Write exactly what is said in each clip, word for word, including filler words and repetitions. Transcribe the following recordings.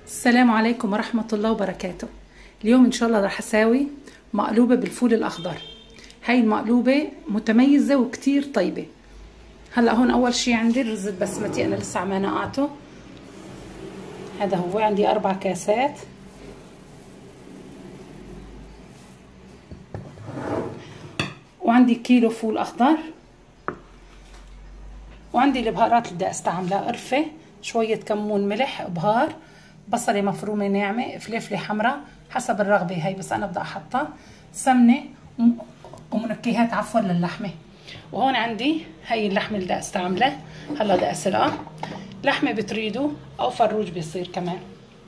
السلام عليكم ورحمة الله وبركاته. اليوم ان شاء الله راح اساوي مقلوبة بالفول الاخضر. هاي المقلوبة متميزة وكتير طيبة. هلا هون اول شي عندي الرز البسمتي، انا لسه عم نقعته. هذا هو، عندي اربع كاسات. وعندي كيلو فول اخضر. وعندي البهارات اللي بدي استعملها: قرفة، شوية كمون، ملح، بهار، بصلة مفرومة ناعمة، فلفلة حمراء حسب الرغبة، هي بس أنا بدي أحطها، سمنة ومنكهات عفوا للحمة. وهون عندي هي اللحمة اللي بدي استعملها. هلا بدي أسلقها. لحمة بتريدوا أو فروج بيصير كمان.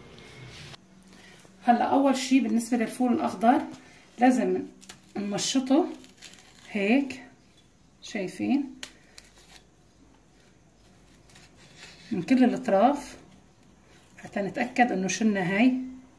هلا أول شي بالنسبة للفول الأخضر لازم نمشطه هيك، شايفين، من كل الأطراف حتى نتأكد انه شلنا هاي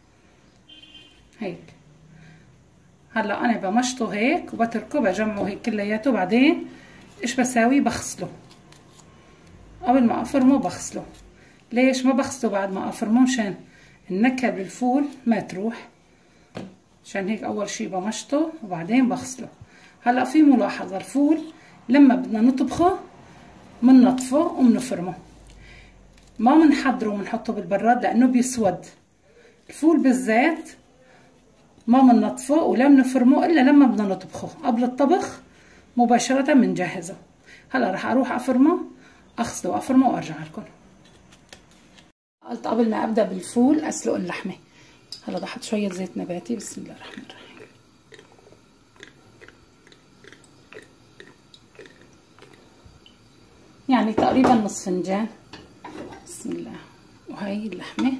هيك. هلا انا بمشطه هيك وبتركه، بجمعه هيك كلياته. بعدين ايش بساوي؟ بغسله قبل ما افرمه. بغسله. ليش ما بغسله بعد ما افرمه؟ مشان النكهه بالفول ما تروح. عشان هيك اول شي بمشطه وبعدين بغسله. هلا في ملاحظه: الفول لما بدنا نطبخه مننطفه ومنفرمه، ما منحضره ومنحطه بالبراد لانه بيسود. الفول بالزيت ما مننطفه ولا منفرمه الا لما بدنا نطبخه. قبل الطبخ مباشره بنجهزه. هلا رح اروح افرمه، اغسله وافرمه وارجع لكم. قلت قبل ما ابدا بالفول اسلق اللحمه. هلا بدي احط شويه زيت نباتي. بسم الله الرحمن الرحيم. يعني تقريبا نص فنجان. بسم الله. وهي اللحمه.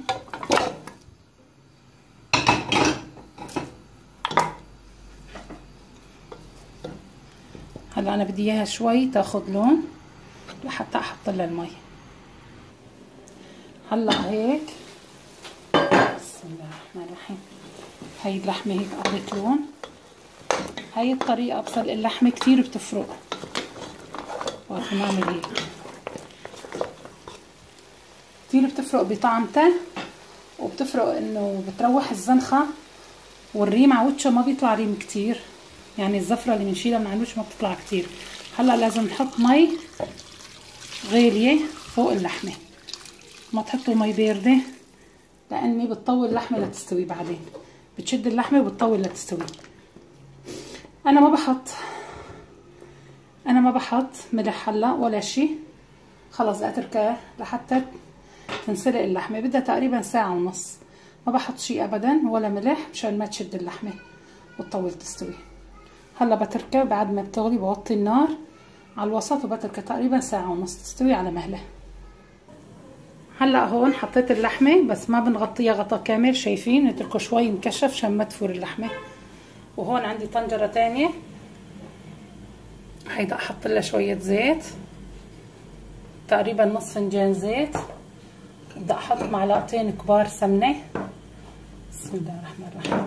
هلا انا بدي اياها شوي تاخذ لون لحتى احط لها المي. هلا هيك بسم الله الرحمن الرحيم. هي اللحمه هيك اخذت لون. هي الطريقه بسلق اللحمه كثير بتفرق. وقت نعمل هيك كثير بتفرق بطعمتها، وبتفرق انه بتروح الزنخه، والريم على وجهه ما بيطلع ريم كثير، يعني الزفره اللي بنشيلها من على الوجه ما بتطلع كثير. هلا لازم نحط مي غاليه فوق اللحمه، ما تحطوا مي بارده لاني بتطول اللحمه لتستوي. بعدين بتشد اللحمه وبتطول لتستوي. انا ما بحط انا ما بحط ملح هلا ولا شيء. خلص اتركها لحتى تنسلق اللحمه. بدها تقريبا ساعه ونص. ما بحط شيء ابدا ولا ملح مشان ما تشد اللحمه وتطول تستوي. هلا بتركها بعد ما بتغلي بوطي النار على الوسط وبتركها تقريبا ساعه ونص تستوي على مهله. هلا هون حطيت اللحمه بس ما بنغطيها غطا كامل، شايفين، نتركه شوي مكشف عشان ما تفور اللحمه. وهون عندي طنجره ثانيه، هيدا احط لها شويه زيت، تقريبا نص فنجان زيت. بدي احط معلقتين كبار سمنه. بسم الله الرحمن الرحيم.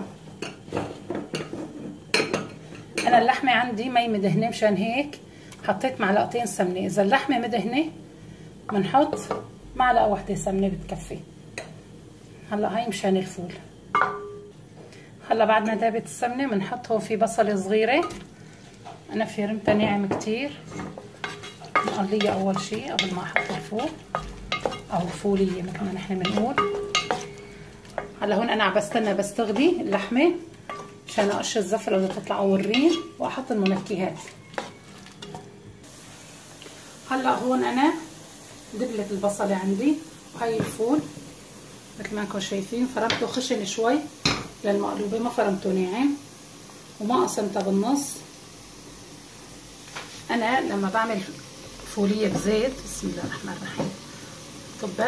انا اللحمه عندي مي مدهنه، مشان هيك حطيت معلقتين سمنه. اذا اللحمه مدهنه بنحط معلقه واحده سمنه بتكفي. هلا هاي مشان الفول. هلا بعد ما ذابت السمنه بنحط هون في بصله صغيره، انا فرمتها ناعم كتير، مقليه اول شي قبل ما احط الفول، او فوليه مثل ما نحن بنقول. هلا هون انا عم بستنى بس تغلي اللحمه مشان اقش الزفره اللي تطلع والريم واحط المنكهات. هلا هون انا دبلت البصله عندي، وهي الفول مثل ما انكم شايفين. فرمته خشن شوي للمقلوبه، ما فرمته ناعم وما قسمتها بالنص. انا لما بعمل فوليه بزيت، بسم الله الرحمن الرحيم، طبخ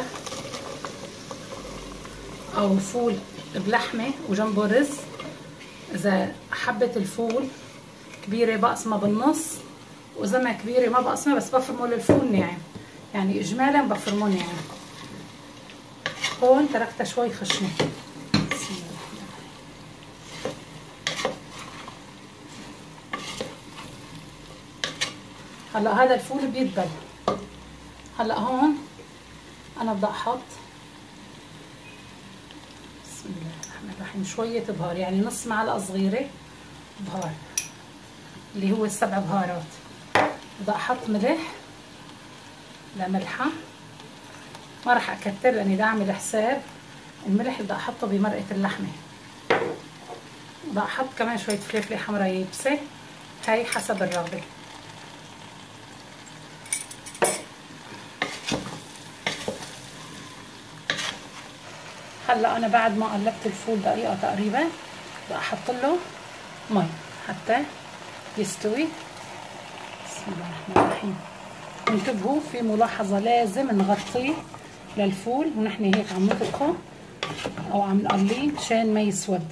او فول بلحمه وجنبه رز، اذا حبه الفول كبيره بقسمها بالنص، واذا ما كبيره ما بقسمها بس بفرمه للفول ناعم، يعني اجمالا بفرمه ناعم. هون تركتها شوي خشنه. بسم الله الرحمن الرحيم. هلا هذا الفول بيدبل. هلا هون انا بدي احط بسم الله الرحمن الرحيم. شويه بهار يعني نص معلقه صغيره بهار اللي هو السبع بهارات. بدي احط ملح لملحه، ما راح اكتر لاني بدي اعمل حساب الملح بدي احطه بمرقه اللحمه. بدي احط كمان شويه فلفله حمراء يابسه، هاي حسب الرغبه. هلا انا بعد ما قلبت الفول دقيقه تقريبا بدي احط له مي حتى يستوي. بسم الله الرحمن الرحيم. انتبهوا في ملاحظه، لازم نغطيه للفول ونحن هيك عم نطبخه او عم نقليه مشان ما يسود.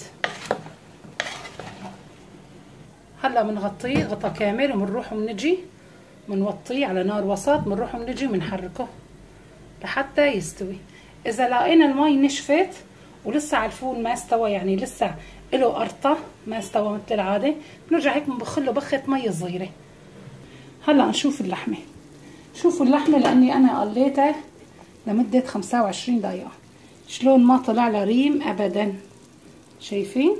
هلا بنغطيه غطا كامل وبنروح وبنجي بنوطيه على نار وسط، بنروح وبنجي بنحركه لحتى يستوي. اذا لقينا المي نشفت ولسه على الفول ما استوى، يعني لسه له قرطه ما استوى مثل العاده، بنرجع هيك بنبخ له بخه مي صغيره. هلا نشوف اللحمه. شوفوا اللحمه لاني انا قليتها لمده خمسة وعشرين دقيقه، شلون ما طلع لها ريم ابدا. شايفين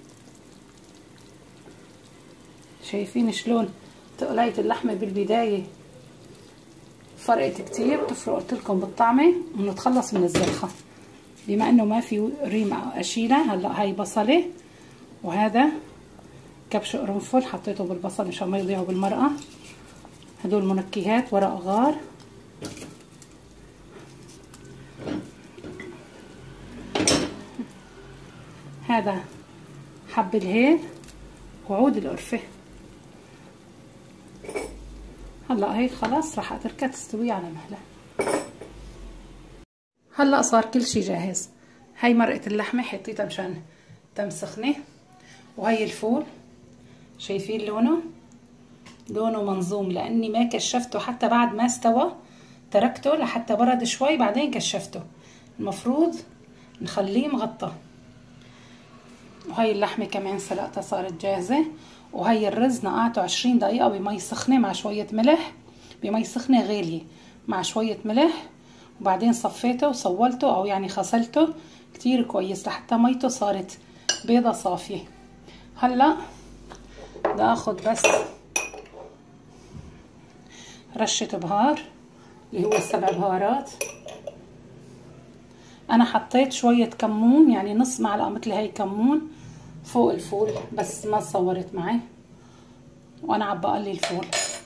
شايفين شلون تقلية اللحمه بالبدايه فرقت كتير. بتفرق قلت لكم بالطعمه ونتخلص من الزلخه بما انه ما في ريم اشيلها. هلا هاي بصله وهذا كبش قرنفل حطيته بالبصل مشان ما يضيعوا بالمرقه. هدول منكهات ورق غار. هذا حب الهيل وعود القرفه. هلا هيك خلاص راح اتركها تستوي على مهلها. هلا صار كل شي جاهز. هاي مرقه اللحمه حطيتها مشان تمسخنه، وهي الفول شايفين لونه لونه منظوم لاني ما كشفته حتى بعد ما استوى، تركته لحتى برد شوي بعدين كشفته. المفروض نخليه مغطى. وهي اللحمه كمان سلقتها صارت جاهزه. وهي الرز نقعته عشرين دقيقه بمي سخنه مع شويه ملح، بمي سخنه غاليه مع شويه ملح، وبعدين صفيته وصولته او يعني غسلته كتير كويس لحتى ميته صارت بيضه صافيه. هلا بدي اخذ بس رشه بهار اللي هو السبع بهارات. انا حطيت شويه كمون يعني نص معلقه مثل هي كمون فوق الفول بس ما صورت معي وانا عم بقلي الفول.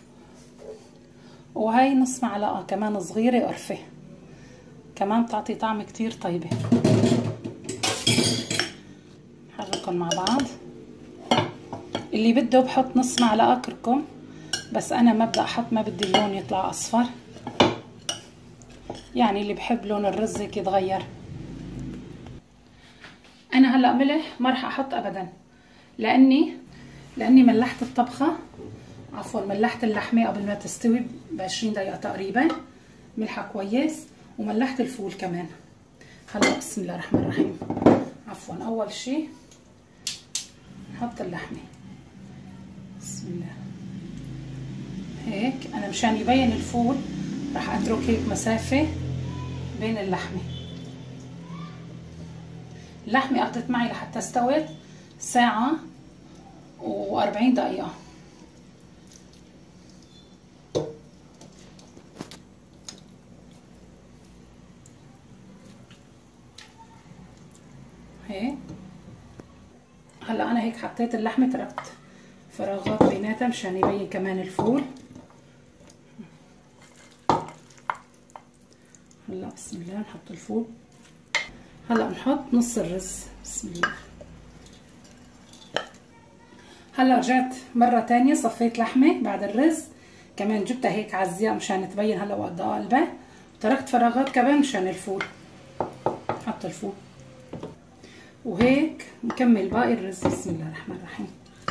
وهي نص معلقه كمان صغيره قرفه كمان بتعطي طعم كتير طيبه. حركهم مع بعض. اللي بده بحط نص معلقه كركم بس انا ما بدي احط، ما بدي اللون يطلع اصفر، يعني اللي بحب لون الرز هيك يتغير. انا هلا ملح ما راح احط ابدا لاني لاني ملحت الطبخه عفوا ملحت اللحمه قبل ما تستوي ب عشرين دقيقه تقريبا ملحها كويس، وملحت الفول كمان. هلا بسم الله الرحمن الرحيم. عفوا اول شي نحط اللحمه. بسم الله. هيك انا مشان يبين الفول راح اترك هيك مسافه بين اللحمه. اللحمه اخذت معي لحتى استوت ساعه وأربعين دقيقه. هيك هلا انا هيك حطيت اللحمه تركت فراغات بيناتها مشان يبين كمان الفول. هلا بسم الله نحط الفول. هلا نحط نص الرز. بسم الله. هلا رجعت مره تانية صفيت لحمه بعد الرز كمان جبتها هيك على الزياء مشان تبين هلا وقت اقلبها، وتركت فراغات كمان مشان الفول. حط الفول وهيك نكمل باقي الرز. بسم الله الرحمن الرحيم.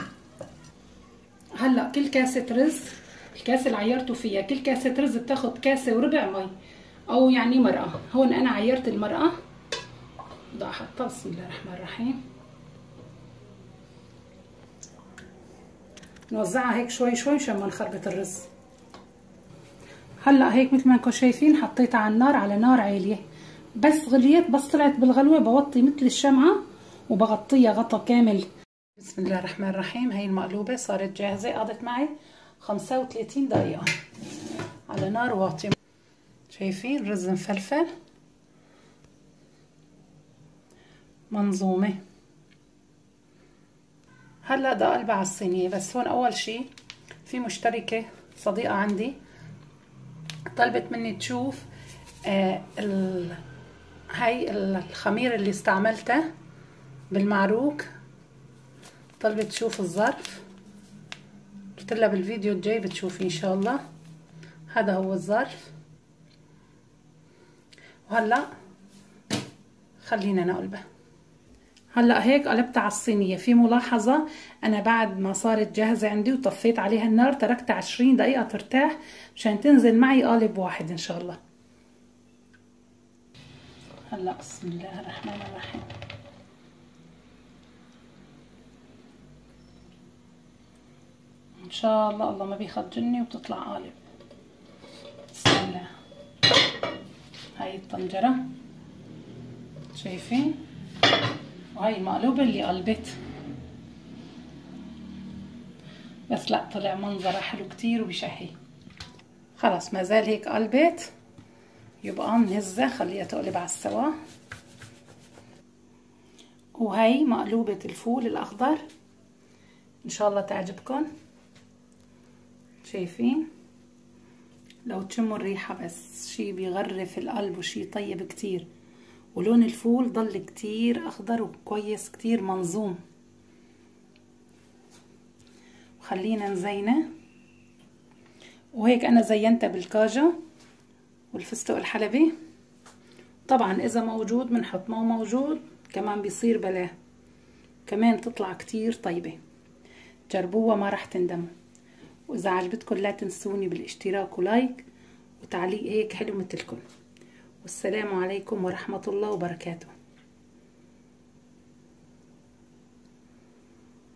هلا كل كاسه رز الكاسه اللي عيرته فيها كل كاسه رز بتاخد كاسه وربع مي او يعني مرقه. هون انا عيرت المرقه بدي احطها. بسم الله الرحمن الرحيم. نوزعها هيك شوي شوي مشان ما نخربط الرز. هلا هيك مثل ما انكم شايفين حطيتها على النار على نار عاليه بس غليت، بس طلعت بالغلوة بوطي مثل الشمعة وبغطيها غطا كامل. بسم الله الرحمن الرحيم. هي المقلوبة صارت جاهزة، قضت معي خمسة وثلاثين دقيقة على نار واطية. شايفين رز مفلفل منظومة. هلا بدي اقلبها على الصينية، بس هون اول شي في مشتركة صديقة عندي طلبت مني تشوف آه ال... هاي الخمير اللي استعملته بالمعروك، طلبت تشوف الظرف. قلت لها بالفيديو الجاي بتشوفي ان شاء الله. هذا هو الظرف. وهلا خلينا نقلبه. هلا هيك قلبتها على الصينيه. في ملاحظه، انا بعد ما صارت جاهزه عندي وطفيت عليها النار تركتها عشرين دقيقه ترتاح مشان تنزل معي قالب واحد ان شاء الله. هلا بسم الله الرحمن الرحيم. ان شاء الله الله ما بيخجلني وبتطلع قالب. بسم الله. هاي الطنجره شايفين، وهي المقلوبة اللي قلبت. بس لا طلع منظرها حلو كتير وبشهي. خلاص ما زال هيك قلبت، يبقى نهزها خليها تقلب على السوا. وهي مقلوبة الفول الأخضر إن شاء الله تعجبكم. شايفين لو تشموا الريحة بس شي بيغرف القلب وشي طيب كتير. ولون الفول ضل كتير اخضر وكويس كتير منظوم. وخلينا نزينه. وهيك انا زينتها بالكاجو والفستق الحلبي. طبعا اذا موجود بنحط، ما موجود كمان بيصير بلاه، كمان تطلع كتير طيبة. جربوها ما رح تندموا. واذا عجبتكم لا تنسوني بالاشتراك ولايك وتعليق هيك حلو مثلكم. والسلام عليكم ورحمة الله وبركاته.